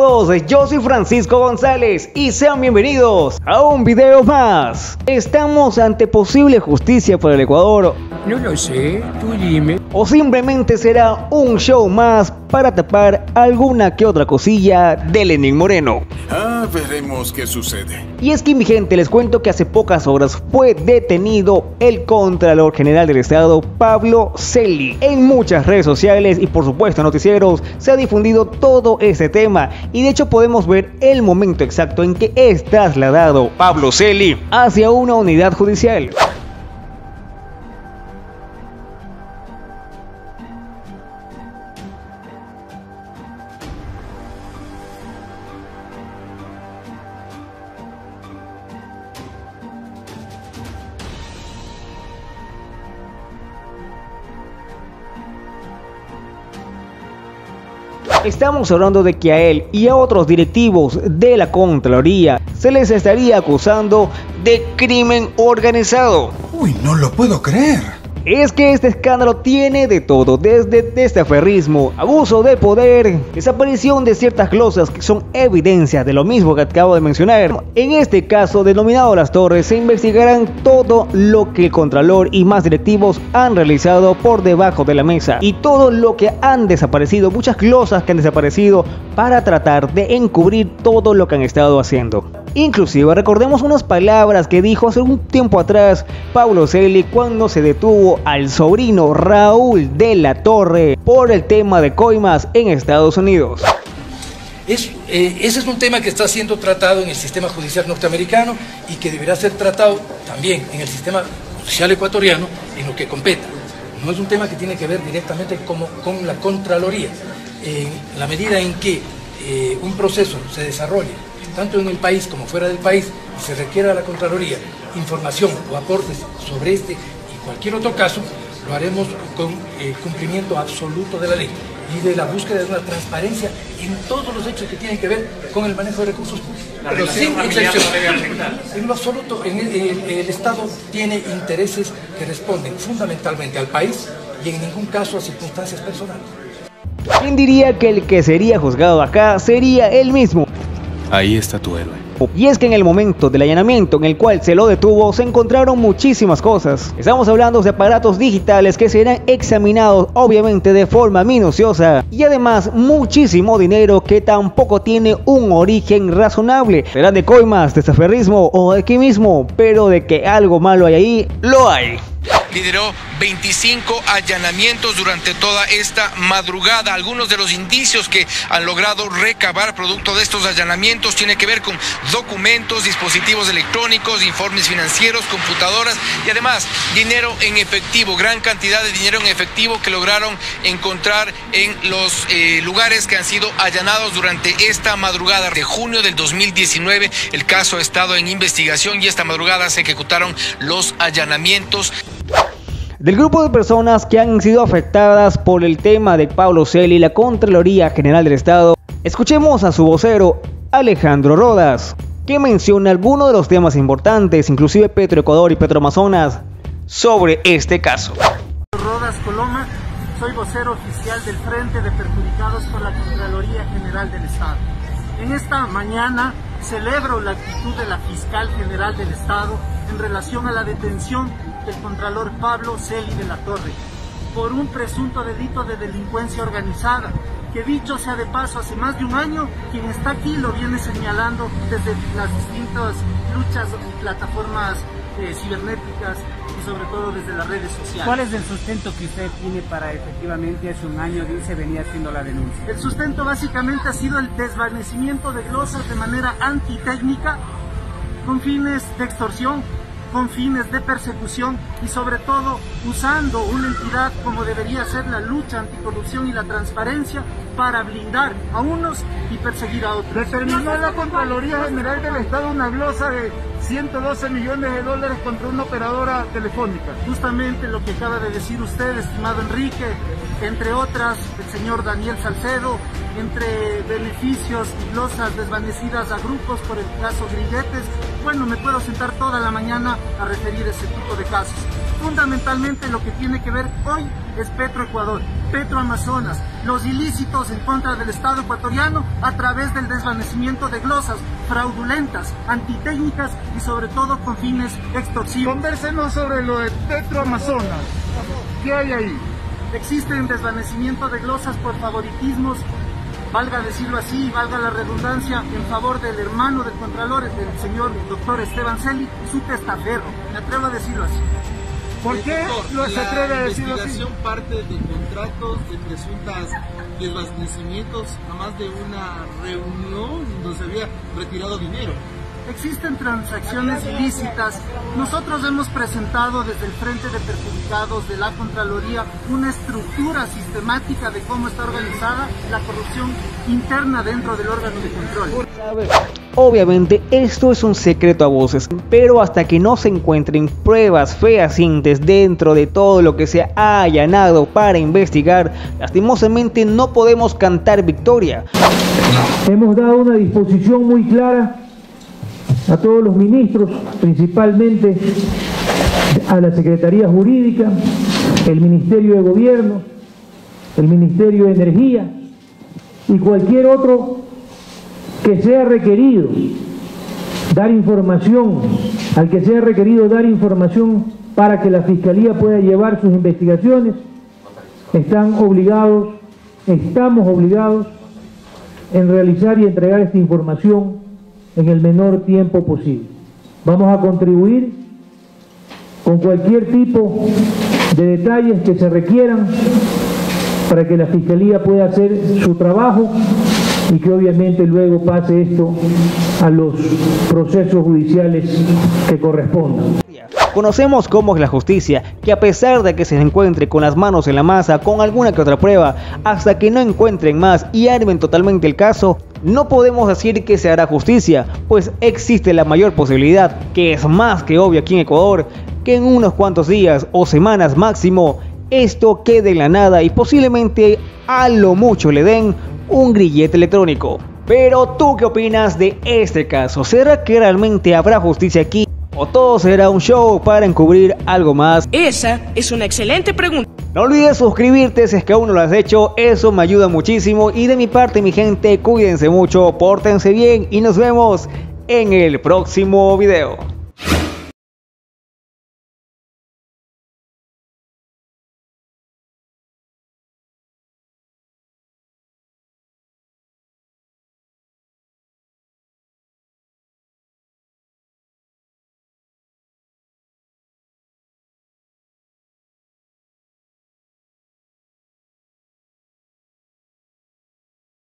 amigos, yo soy Francisco González y sean bienvenidos a un video más. ¿Estamos ante posible justicia para el Ecuador? No lo sé, tú dime. ¿O simplemente será un show más para tapar alguna que otra cosilla de Lenín Moreno? Veremos qué sucede. Y es que, mi gente, les cuento que hace pocas horas fue detenido el Contralor General del Estado, Pablo Celi. En muchas redes sociales y por supuesto noticieros se ha difundido todo este tema, y de hecho podemos ver el momento exacto en que es trasladado Pablo Celi hacia una unidad judicial. Estamos hablando de que a él y a otros directivos de la Contraloría se les estaría acusando de crimen organizado. Uy, no lo puedo creer. Es que este escándalo tiene de todo, desde testaferrismo, abuso de poder, desaparición de ciertas glosas que son evidencia de lo mismo que acabo de mencionar. En este caso, denominado Las Torres, se investigarán todo lo que el Contralor y más directivos han realizado por debajo de la mesa, y todo lo que han desaparecido, muchas glosas que han desaparecido, para tratar de encubrir todo lo que han estado haciendo. Inclusive recordemos unas palabras que dijo hace un tiempo atrás Pablo Celi cuando se detuvo al sobrino Raúl de la Torre por el tema de coimas en Estados Unidos. Ese es un tema que está siendo tratado en el sistema judicial norteamericano y que deberá ser tratado también en el sistema judicial ecuatoriano en lo que competa. No es un tema que tiene que ver directamente con la Contraloría. En la medida en que un proceso se desarrolle tanto en el país como fuera del país y se requiera a la Contraloría información o aportes sobre este y cualquier otro caso, lo haremos con cumplimiento absoluto de la ley y de la búsqueda de una transparencia en todos los hechos que tienen que ver con el manejo de recursos públicos, pero sin excepción. En lo absoluto, el Estado tiene intereses que responden fundamentalmente al país y en ningún caso a circunstancias personales. ¿Quién diría que el que sería juzgado acá sería él mismo? Ahí está tu héroe. Y es que en el momento del allanamiento en el cual se lo detuvo se encontraron muchísimas cosas. Estamos hablando de aparatos digitales que serán examinados obviamente de forma minuciosa, y además muchísimo dinero que tampoco tiene un origen razonable. Será de coimas, de testaferrismo o de qué mismo, pero de que algo malo hay ahí, lo hay. Lideró 25 allanamientos durante toda esta madrugada. Algunos de los indicios que han logrado recabar producto de estos allanamientos tiene que ver con documentos, dispositivos electrónicos, informes financieros, computadoras y además dinero en efectivo, gran cantidad de dinero en efectivo que lograron encontrar en los lugares que han sido allanados durante esta madrugada de junio del 2019. El caso ha estado en investigación y esta madrugada se ejecutaron los allanamientos. Del grupo de personas que han sido afectadas por el tema de Pablo Celi y la Contraloría General del Estado, escuchemos a su vocero Alejandro Rodas, que menciona algunos de los temas importantes, inclusive Petroecuador y Petroamazonas, sobre este caso. Rodas Coloma, soy vocero oficial del Frente de Perjudicados por la Contraloría General del Estado. En esta mañana celebro la actitud de la Fiscal General del Estado en relación a la detención del Contralor Pablo Celi de la Torre por un presunto delito de delincuencia organizada, que dicho sea de paso, hace más de un año quien está aquí lo viene señalando desde las distintas luchas y plataformas cibernéticas y sobre todo desde las redes sociales. ¿Cuál es el sustento que usted tiene para efectivamente hace un año dice venía haciendo la denuncia? El sustento básicamente ha sido el desvanecimiento de glosas de manera antitécnica con fines de extorsión, con fines de persecución y sobre todo usando una entidad como debería ser la lucha anticorrupción y la transparencia para blindar a unos y perseguir a otros. Determinó la Contraloría General del Estado una glosa de 112 millones de dólares contra una operadora telefónica. Justamente lo que acaba de decir usted, estimado Enrique, entre otras, el señor Daniel Salcedo, entre beneficios y glosas desvanecidas a grupos por el caso Grilletes, Bueno, me puedo sentar toda la mañana a referir ese tipo de casos. Fundamentalmente lo que tiene que ver hoy es Petroecuador, Petroamazonas, los ilícitos en contra del Estado ecuatoriano a través del desvanecimiento de glosas fraudulentas, antitécnicas y sobre todo con fines extorsivos. Convérsenos sobre lo de Petroamazonas. ¿Qué hay ahí? Existen desvanecimiento de glosas por favoritismos, valga decirlo así, valga la redundancia, en favor del hermano del Contralor, del señor doctor Esteban Celi, su testaferro. Me atrevo a decirlo así. ¿Por qué se atreve a decirlo así? La investigación parte de contratos, de presuntas desvanecimientos, a más de una reunión donde se había retirado dinero. Existen transacciones ilícitas. Nosotros hemos presentado desde el Frente de Perjudicados de la Contraloría una estructura sistemática de cómo está organizada la corrupción interna dentro del órgano de control. Obviamente esto es un secreto a voces, pero hasta que no se encuentren pruebas fehacientes dentro de todo lo que se ha allanado para investigar, lastimosamente no podemos cantar victoria. Hemos dado una disposición muy clara a todos los ministros, principalmente a la Secretaría Jurídica, el Ministerio de Gobierno, el Ministerio de Energía y cualquier otro que sea requerido dar información, al que sea requerido dar información para que la Fiscalía pueda llevar sus investigaciones. Estamos obligados en realizar y entregar esta información en el menor tiempo posible. Vamos a contribuir con cualquier tipo de detalles que se requieran para que la Fiscalía pueda hacer su trabajo y que obviamente luego pase esto a los procesos judiciales que correspondan. Conocemos cómo es la justicia, que a pesar de que se encuentre con las manos en la masa con alguna que otra prueba, hasta que no encuentren más y armen totalmente el caso, no podemos decir que se hará justicia, pues existe la mayor posibilidad, que es más que obvio aquí en Ecuador, que en unos cuantos días o semanas máximo, esto quede en la nada y posiblemente a lo mucho le den un grillete electrónico. Pero ¿tú qué opinas de este caso? ¿Será que realmente habrá justicia aquí? ¿O todo será un show para encubrir algo más? Esa es una excelente pregunta. No olvides suscribirte si es que aún no lo has hecho, eso me ayuda muchísimo. Y de mi parte, mi gente, cuídense mucho, pórtense bien y nos vemos en el próximo video.